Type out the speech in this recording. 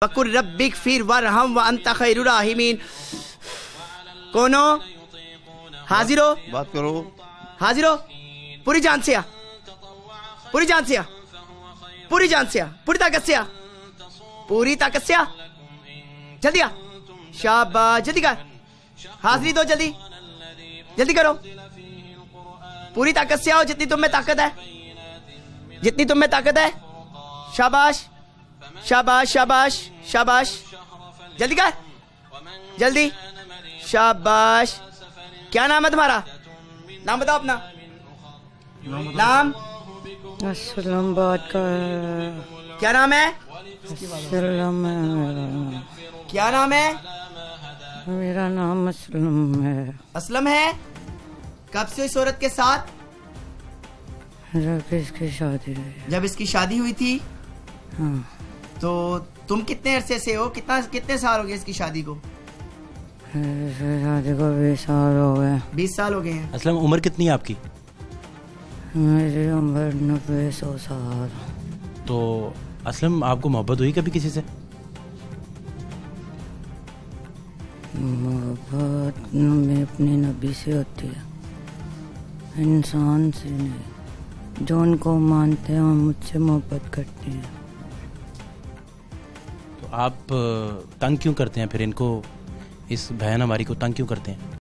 वकुर रब्बिक फिर वरहम व अंत खैरुर राहिमीन। कौन हो? हाजिर हो? बात करो। हाजिर हो? पूरी जान से आ, पूरी जान से आ, पूरी जान से आ, पूरी ताकत से आ, पूरी ताकत से आ, जल्दी आ। शाबाश, जल्दी कर, हाजिरी दो, जल्दी जल्दी करो, पूरी ताकत से आओ, जितनी तुम में ताकत है, जितनी तुम में ताकत है। शाबाश शाबाश शाबाश शाबाश, जल्दी कर, जल्दी। शाबाश। क्या नाम है तुम्हारा? नाम बताओ अपना नाम। असलम बात का। क्या नाम है? क्या नाम है? मेरा नाम असलम है। असलम है। कब से इस औरत के साथ? जब इसकी शादी हुई। जब इसकी शादी हुई थी। हाँ। तो तुम कितने अरसे से हो? कितने साल हो गए इसकी शादी को? शादी को 20 साल हो गए। 20 साल हो गए हैं। असलम उम्र कितनी है आपकी? मेरी उम्र 90-100 साल। तो असलम आपको मोहब्बत हुई कभी किसी से? मोहब्बत में अपने नबी से होती है, इंसान से नहीं। जो उनको मानते हैं और मुझसे मोहब्बत करते हैं। तो आप तंग क्यों करते हैं फिर इनको? इस बहन हमारी को तंग क्यों करते हैं?